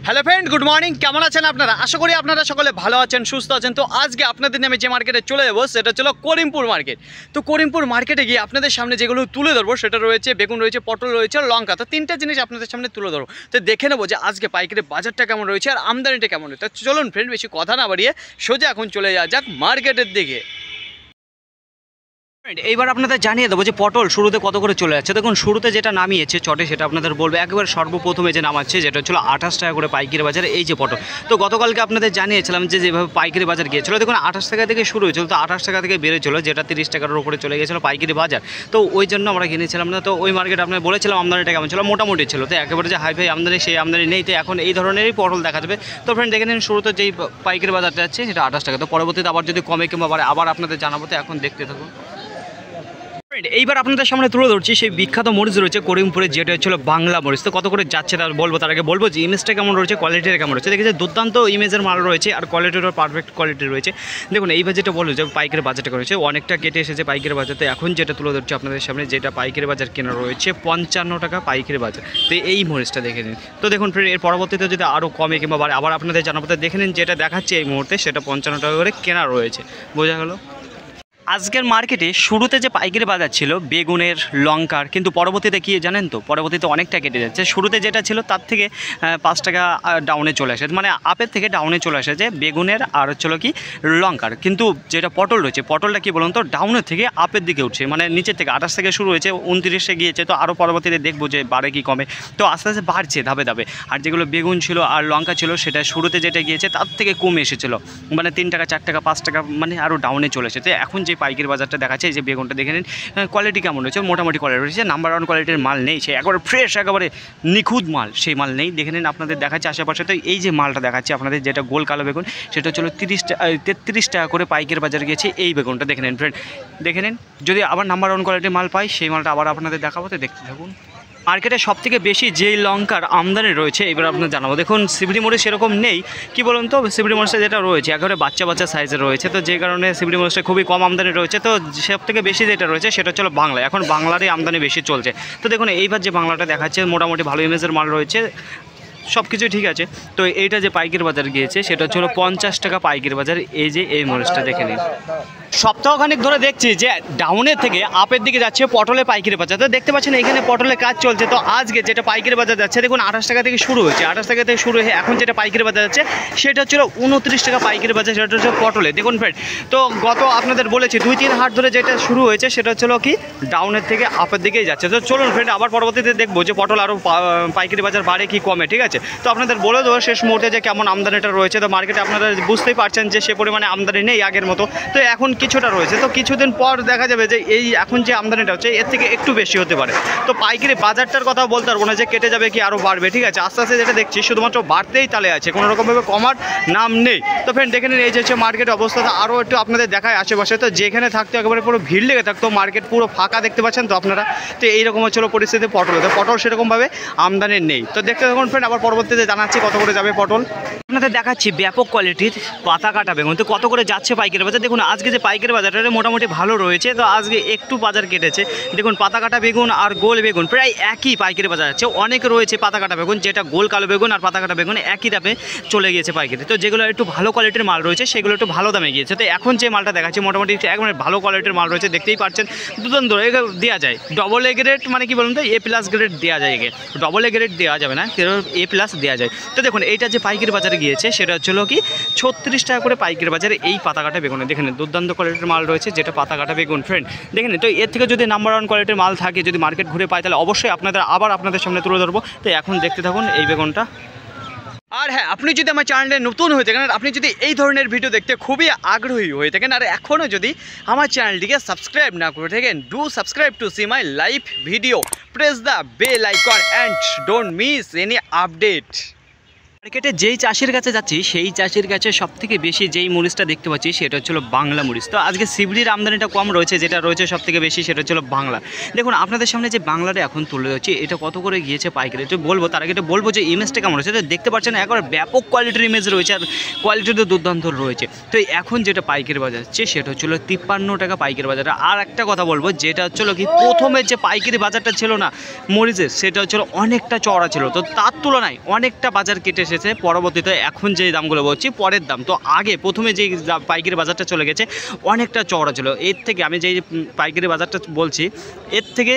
Hello friend, good morning. কেমন আছেন আপনারা? আশা করি আপনারা সকলে ভালো আছেন, সুস্থ আছেন। তো আজকে আপনাদের নামে যে মার্কেটে চলে যাবো সেটা হলো করিমপুর মার্কেট। তো করিমপুর মার্কেটে গিয়ে আপনাদের সামনে যেগুলো তুলে ধরবো সেটা রয়েছে বেগুন, রয়েছে পটল, রয়েছে লঙ্কা। তো তিনটা জিনিস আপনাদের সামনে তুলে ধরবো। তো দেখে নেবো যে আজকে পাইকারি বাজারটা কেমন রয়েছে আর আমদানিটা কেমন রয়েছে। তো চলুন ফ্রেন্ড, বেশি কথা না বাড়িয়ে সোজা এখন চলে যাওয়া যাক মার্কেটের দিকে। এইবার আপনাদের জানিয়ে দেবো যে পটল শুরুতে কত করে চলে যাচ্ছে। দেখুন, শুরুতে যেটা নামিয়েছে চটে সেটা আপনাদের বলবো। একেবারে সর্বপ্রথমে যে নামাচ্ছে যেটা হচ্ছিল 28 টাকা করে পাইকারি বাজারে এই যে পটল। তো গতকালকে আপনাদের জানিয়েছিলাম যে যেভাবে পাইকারি বাজার গিয়েছিলো, দেখুন 28 টাকা থেকে শুরু হয়েছিল, তো 28 টাকা থেকে বেড়েছিল, যেটা 30 টাকার উপরে চলে গিয়েছিলো পাইকারি বাজার। তো ওই জন্য আমরা কিনেছিলাম না। তো ওই মার্কেট আপনার বলেছিলাম আমদানিটা কেমন ছিল, মোটামুটি ছিল। তো একেবারে যে হাইফাই আমদানি সেই আমদানি নেই। তো এখন এই ধরনেরই পটল দেখা যাবে। তো ফ্রেন্ড দেখে নিন, শুরুতে যেই পাইকারি বাজারটা যাচ্ছে সেটা 28 টাকা। তো পরবর্তীতে আবার যদি কমে কিংবা বাড়ে আবার আপনাদের জানাবো। তো এখন দেখতে থাকুন। এইবার আপনাদের সামনে তুলে ধরছি সেই বিখ্যাত মরিচ রয়েছে করিমপুরে, যেটা হচ্ছিল বাংলা মরিচ। তো কত করে যাচ্ছে তার বলবো, তার আগে বলবো যে ইমেজটা কেমন রয়েছে, কোয়ালিটিটা কেমন রয়েছে। দেখেছি দুর্দান্ত ইমেজের মাল রয়েছে আর কোয়ালিটিরও পারফেক্ট কোয়ালিটি রয়েছে। দেখুন এইবার যেটা বলবো যে পাইকারি বাজারটা রয়েছে অনেকটা কেটে এসেছে পাইকারি বাজার। তো এখন যেটা তুলে ধরছি আপনাদের সামনে, যেটা পাইকারি বাজার কেনা রয়েছে 55 টাকা পাইকারি বাজার। তো এই মরিচটা দেখে নিন। তো দেখুন ফ্রেন্ড, এর পরবর্তীতে যদি আরও কমে কিংবা বাড়ে আবার আপনাদের জানাবো। তো দেখে নিন, যেটা দেখাচ্ছে এই মুহূর্তে সেটা 55 টাকা করে কেনা রয়েছে। বোঝা গেল? আজকের মার্কেটে শুরুতে যে পাইকারি বাজার ছিল বেগুনের, লঙ্কার, কিন্তু পরবর্তীতে কি জানেন তো, পরবর্তীতে অনেকটা কেটে যাচ্ছে। শুরুতে যেটা ছিল তার থেকে 5 টাকা ডাউনে চলে আসে, মানে আপের থেকে ডাউনে চলে এসেছে বেগুনের আর হচ্ছিলো কি লঙ্কার। কিন্তু যেটা পটল রয়েছে, পটলটা কি বলুন তো ডাউনের থেকে আপের দিকে উঠছে, মানে নিচের থেকে 28 থেকে শুরু হয়েছে 29-এ গিয়েছে। তো আরও পরবর্তীতে দেখবো যে বাড়ে কি কমে। তো আস্তে আস্তে বাড়ছে ধাপে ধাপে। আর যেগুলো বেগুন ছিল আর লঙ্কা ছিল সেটা শুরুতে যেটা গিয়েছে তার থেকে কমে এসেছিলো, মানে 3 টাকা 4 টাকা 5 টাকা, মানে আরও ডাউনে চলে এসেছে। এখন যে পাইকারি বাজারটা দেখাচ্ছে, এই যে বেগুনটা দেখে নিন, কোয়ালিটি কেমন রয়েছে, মোটামুটি কোয়ালিটি রয়েছে। নাম্বার 1 কোয়ালিটির মাল নেই, সে একেবারে ফ্রেশ একেবারে নিখুঁত মাল, সেই মাল নেই। দেখে নিন, আপনাদের দেখাচ্ছে আশেপাশে। তো এই যে মালটা দেখাচ্ছে আপনাদের, যেটা গোল কালো বেগুন, সেটা হচ্ছিল 33 টাকা করে পাইকারি বাজারে গিয়েছে এই বেগুনটা। দেখে নিন ফ্রেন্ড, দেখে নিন। যদি আবার নাম্বার 1 কোয়ালিটির মাল পাই সেই মালটা আবার আপনাদের দেখাবো। তো দেখতে থাকুন। মার্কেটে সবথেকে বেশি যেই লঙ্কার আমদানি রয়েছে এবার আপনার জানাবো। দেখুন শিবড়ি মরিচ সেরকম নেই, কি বলুন তো, শিবড়ি মরিচটা যেটা রয়েছে একেবারে বাচ্চা বাচ্চা সাইজের রয়েছে। তো যে কারণে শিবড়ি মরিচটা খুবই কম আমদানি রয়েছে। তো সবথেকে বেশি যেটা রয়েছে সেটা হচ্ছে বাংলা, এখন বাংলারই আমদানি বেশি চলছে। তো দেখুন এইবার যে বাংলাটা দেখাচ্ছে মোটামুটি ভালো ইমেজের মাল রয়েছে, সব কিছু ঠিক আছে। তো এইটা যে পাইকারি বাজার গিয়েছে সেটা হচ্ছে 50 টাকা পাইকারি বাজার। এই যে এই মরিচটা দেখে নিন। সপ্তাহখানিক ধরে দেখছি যে ডাউনের থেকে আপের দিকে যাচ্ছে পটলের পাইকারি বাজার। তো দেখতে পাচ্ছেন এখানে পটলের কাজ চলছে। তো আজকে যেটা পাইকারি বাজার যাচ্ছে দেখুন 28 টাকা থেকে শুরু হয়েছে, 28 টাকা থেকে শুরু হয়ে এখন যেটা পাইকারি বাজার যাচ্ছে সেটা হচ্ছিল 29 টাকা পাইকারি বাজার, সেটা হচ্ছে পটলে। দেখুন ফ্রেন্ড, তো গত আপনাদের বলেছি 2-3 হাট ধরে যেটা শুরু হয়েছে সেটা হচ্ছিল কি ডাউনের থেকে আপের দিকেই যাচ্ছে। তো চলুন ফ্রেন্ড, আবার পরবর্তীতে দেখবো যে পটল আরও পাইকারি বাজার বাড়ে কি কমে, ঠিক আছে। তো আপনাদের বলে দেবো শেষ মুহূর্তে যে কেমন আমদানিটা রয়েছে। তো মার্কেটে আপনারা বুঝতেই পারছেন যে সে পরিমাণে আমদানি নেই আগের মতো। তো এখন কিছুটা রয়েছে, তো কিছুদিন পর দেখা যাবে যে এই এখন যে আমদানিটা হচ্ছে এর থেকে একটু বেশি হতে পারে। তো পাইকারি বাজারটার কথা বলতে পারবো না যে কেটে যাবে কি আরও বাড়বে, ঠিক আছে। আস্তে আস্তে যেটা দেখছি শুধুমাত্র বাড়তেই তালে আছে, কোনো রকমভাবে কমার নাম নেই। তো ফ্রেন্ড দেখে নিন, এই যে হচ্ছে মার্কেটের অবস্থাটা আরও একটু আপনাদের দেখায় আশেপাশে। তো যেখানে থাকতো একেবারে পুরো ভিড় লেগে থাকতো, মার্কেট পুরো ফাঁকা দেখতে পাচ্ছেন তো আপনারা। তো এইরকম হচ্ছিল পরিস্থিতি পটল। তো পটল সেরকমভাবে আমদানি নেই। তো দেখতে থাকুন ফ্রেন্ড, আবার পরবর্তীতে জানাচ্ছি কত করে যাবে পটল। আপনাদের দেখাচ্ছি ব্যাপক কোয়ালিটির পাতা কাটা বেগুন। তো কত করে যাচ্ছে পাইকারি বাজার। দেখুন আজকে যে পাইকারি বাজারটা মোটামুটি ভালো রয়েছে। তো আজকে একটু বাজার কেটেছে। দেখুন পাতা কাটা বেগুন আর গোল বেগুন প্রায় একই পাইকারি বাজার যাচ্ছে। অনেক রয়েছে পাতা কাটা বেগুন, যেটা গোল কালো বেগুন আর পাতা কাটা বেগুন একই দামে চলে গিয়েছে পাইকারি। তো যেগুলো একটু ভালো কোয়ালিটির মাল রয়েছে সেগুলো একটু ভালো দামে গিয়েছে। তো এখন যে মালটা দেখাচ্ছে মোটামুটি একবারে ভালো কোয়ালিটির মাল রয়েছে, দেখতেই পাচ্ছেন। দুজন ধরে দেওয়া যায় ডবল এ গ্রেড, মানে কি বলুন তো A+ গ্রেড দেওয়া যায়। একে ডবল এ গ্রেড দেওয়া যাবে না, A+ দেওয়া যায়। তো দেখুন এইটা যে পাইকারি বাজারে গিয়েছে সেটা হচ্ছিল কি 36 টাকা করে পাইকারি বাজারে এই পাতা কাটা বেগুনে। দেখেন দুর্দান্ত কোয়ালিটির মাল রয়েছে, যেটা পাতা কাটা বেগুন ফ্রেন্ড দেখেন। তো এর থেকে যদি নাম্বার 1 কোয়ালিটির মাল থাকে, যদি মার্কেট ঘুরে পায়, তাহলে অবশ্যই আপনাদের সামনে তুলে ধরবো। তো এখন দেখতে থাকুন এই বেগুনটা। আর হ্যাঁ, আপনি যদি আমার চ্যানেলে নতুন হয়ে থাকেন, আপনি যদি এই ধরনের ভিডিও দেখতে খুবই আগ্রহী হয়ে থাকেন, আর এখনও যদি আমার চ্যানেলটিকে সাবস্ক্রাইব না করে থাকেন, do subscribe to see my live video, press the bell icon and don't miss any update. মার্কেটে যেই চাষির কাছে যাচ্ছি সেই চাষির কাছে সবথেকে বেশি যেই মরিচটা দেখতে পাচ্ছি সেটা হচ্ছিল বাংলা মরিচ। তো আজকে শিবড়ির আমদানিটা কম রয়েছে, যেটা রয়েছে সবথেকে বেশি সেটা হচ্ছিল বাংলা। দেখুন আপনাদের সামনে যে বাংলাটা এখন তুলে যাচ্ছে এটা কত করে গিয়েছে পাইকারি একটু বলবো। তার আগে এটা বলবো যে ইমেজটা কেমন রয়েছে। দেখতে পাচ্ছেন একবার ব্যাপক কোয়ালিটির ইমেজ রয়েছে আর কোয়ালিটিটা দুর্দান্ত রয়েছে। তো এখন যেটা পাইকারি বাজার যাচ্ছে সেটা হচ্ছিল 53 টাকা পাইকারি বাজারে। আর একটা কথা বলবো, যেটা হচ্ছিল কি প্রথমে যে পাইকারি বাজারটা ছিল না মরিচের, সেটা হচ্ছিল অনেকটা চড়া ছিল। তো তার তুলনায় অনেকটা বাজার কেটে এসেছে, পরবর্তীতে এখন যে দামগুলো বলছি পরের দাম। তো আগে প্রথমে যেই পাইকারি বাজারটা চলে গেছে অনেকটা চওড়া ছিল, এর থেকে আমি যেই পাইকারি বাজারটা বলছি এর থেকে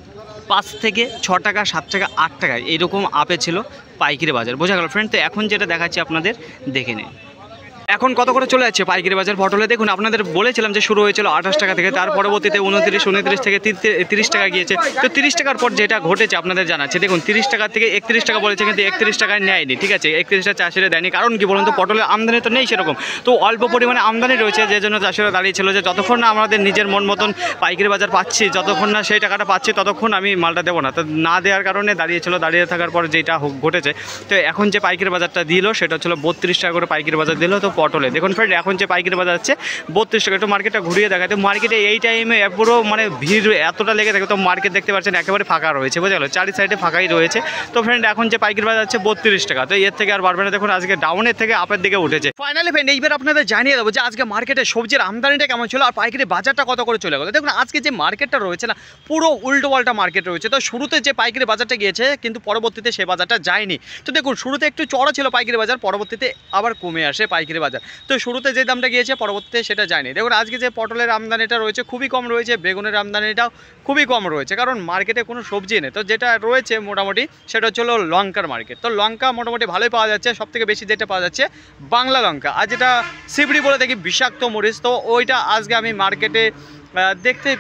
5 থেকে 6 টাকা 7 টাকা 8 টাকা এরকম আপে ছিল পাইকারি বাজার, বোঝা গেল ফ্রেন্ড। তো এখন যেটা দেখাচ্ছি আপনাদের দেখে নিন এখন কত করে চলে যাচ্ছে পাইকারি বাজার পটলে। দেখুন আপনাদের বলেছিলাম যে শুরু হয়েছিল 28 টাকা থেকে, তার পরবর্তীতে 29 থেকে 30 টাকা গিয়েছে। তো 30 টাকার পর যেটা ঘটেছে আপনাদের জানাচ্ছে, দেখুন 30 টাকা থেকে 31 টাকা বলেছে, কিন্তু 31 টাকায় নেয়নি, ঠিক আছে, 31টা চাষিরা দেয়নি। কারণ কি বলুন তো, পটলের আমদানি তো নেই সেরকম, তো অল্প পরিমাণে আমদানি রয়েছে, যে জন্য চাষিরা দাঁড়িয়েছিল যে যতক্ষণ না আমাদের নিজের মন মতন পাইকারি বাজার পাচ্ছি, যতক্ষণ না সেই টাকাটা পাচ্ছি ততক্ষণ আমি মালটা দেবো না। তো না দেওয়ার কারণে দাঁড়িয়েছিল, দাঁড়িয়ে থাকার পর যেটা ঘটেছে, তো এখন যে পাইকারি বাজারটা দিল সেটা হচ্ছিল 32 টাকা করে পাইকারি বাজার দিল। তো পটলে দেখুন ফ্রেন্ড এখন যে পাইকারি বাজার আছে 32 টাকা। একটু মার্কেটটা ঘুরিয়ে দেখায়, তো মার্কেটে এই টাইমে পুরো মানে ভিড় এতটা লেগে থাকে, তো মার্কেট দেখতে পাচ্ছেন একেবারে ফাঁকা রয়েছে, বোঝা গেল, চারি সাইডে ফাঁকাই রয়েছে। তো ফ্রেন্ড এখন যে পাইকারি বাজার আছে 32 টাকা, তো এর থেকে আর বাড়বে না। দেখুন আজকে ডাউনের থেকে আপের দিকে উঠেছে। ফাইনালি ফ্রেন্ড এইবার আপনাদের জানিয়ে দেবো যে আজকে মার্কেটে সবজির আমদানিটা কেমন ছিল আর পাইকারি বাজারটা কত করে চলে গেল। দেখুন আজকে যে মার্কেটটা রয়েছে না, পুরো উল্টো পাল্টা মার্কেট রয়েছে। তো শুরুতে যে পাইকারি বাজারটা গিয়েছে কিন্তু পরবর্তীতে সে বাজারটা যায়নি। তো দেখুন শুরুতে একটু চড়া ছিল পাইকারি বাজার, পরবর্তীতে আবার কমে আসে পাইকারি বাজার। তো শুরুতে যে দামটা গিয়েছে পরবর্তীতে সেটা যায়নি। দেখুন আজকে যে পটলের আমদানিটা রয়েছে খুবই কম রয়েছে, বেগুনের আমদানিটাও খুবই কম রয়েছে, কারণ মার্কেটে কোনো সবজি নেই। তো যেটা রয়েছে মোটামুটি সেটা হচ্ছে লঙ্কার মার্কেট। তো লঙ্কা মোটামুটি ভালোই পাওয়া যাচ্ছে, সবথেকে বেশি যেটা পাওয়া যাচ্ছে বাংলা লঙ্কা, আর যেটা সিবড়ি বলে দেখি বিষাক্ত মরিচ, তো ওইটা আজকে আমি মার্কেটে দেখতেই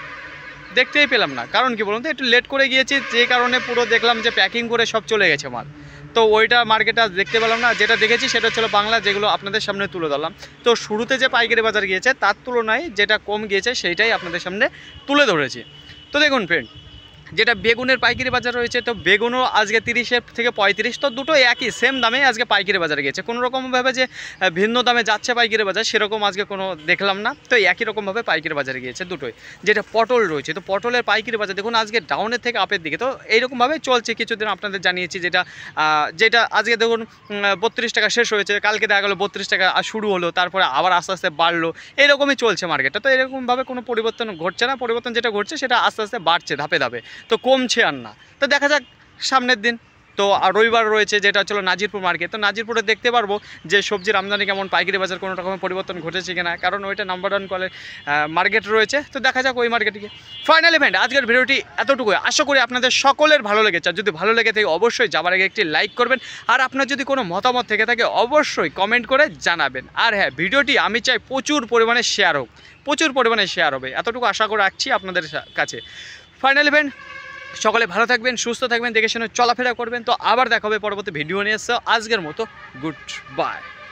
পেলাম না। কারণ কি বলুন তো, একটু লেট করে গিয়েছি, যে কারণে পুরো দেখলাম যে প্যাকিং করে সব চলে গেছে মাল, তো ওইটা মার্কেটে আজ দেখতে পেলাম না। যেটা দেখেছি সেটা হচ্ছিল বাংলা, যেগুলো আপনাদের সামনে তুলে ধরলাম। তো শুরুতে যে পাইকারি বাজার গিয়েছে তার তুলনায় যেটা কম গিয়েছে সেইটাই আপনাদের সামনে তুলে ধরেছি। তো দেখুন ফ্রেন্ড যেটা বেগুনের পাইকারি বাজার রয়েছে, তো বেগুনও আজকে 30 থেকে 35, তো দুটো একই সেম দামে আজকে পাইকারি বাজারে গিয়েছে। কোনো রকমভাবে যে ভিন্ন দামে যাচ্ছে পাইকারি বাজার সেরকম আজকে কোনো দেখলাম না। তো একই রকমভাবে পাইকারি বাজারে গিয়েছে দুটোই। যেটা পটল রয়েছে, তো পটলের পাইকারি বাজার দেখুন আজকে ডাউনের থেকে আপের দিকে, তো এইরকমভাবে চলছে। কিছুদিন আপনাদের জানিয়েছি যেটা আজকে দেখুন 32 টাকা শেষ হয়েছে, কালকে দেখা গেলো 32 টাকা শুরু হলো, তারপরে আবার আস্তে আস্তে বাড়লো, এরকমই চলছে মার্কেটটা। তো এরকমভাবে কোনো পরিবর্তন ঘটছে না, পরিবর্তন যেটা ঘটছে সেটা আস্তে আস্তে বাড়ছে ধাপে ধাপে, তো কমছে আর না। তো দেখা যাক সামনের দিন। তো আর রবিবার রয়েছে যেটা হচ্ছিল নাজিরপুর মার্কেট, তো নাজিরপুরে দেখতে পারবো যে সবজির আমদানি কেমন, পাইকারি বাজার কোনো রকমের পরিবর্তন ঘটেছে কিনা, কারণ ওইটা নাম্বার 1 কলের মার্কেট রয়েছে। তো দেখা যাক ওই মার্কেটে। ফাইনালি ফ্রেন্ড আজকের ভিডিওটি এতটুকু, আশা করি আপনাদের সকলের ভালো লেগেছে। আর যদি ভালো লেগে থাকে অবশ্যই যাবার আগে একটি লাইক করবেন, আর আপনার যদি কোনো মতামত থেকে থাকে অবশ্যই কমেন্ট করে জানাবেন। আর হ্যাঁ, ভিডিওটি আমি চাই প্রচুর পরিমাণে শেয়ার হোক, প্রচুর পরিমাণে শেয়ার হবে, এতটুকু আশা করে রাখছি আপনাদের কাছে। ফাইনালি ফ্রেন্ড সকলে ভালো থাকবেন, সুস্থ থাকবেন, দেখে শুনে চলাফেরা করবেন। তো আবার দেখা হবে পরবর্তী ভিডিও নিয়ে এসে, আজকের মতো গুড বাই।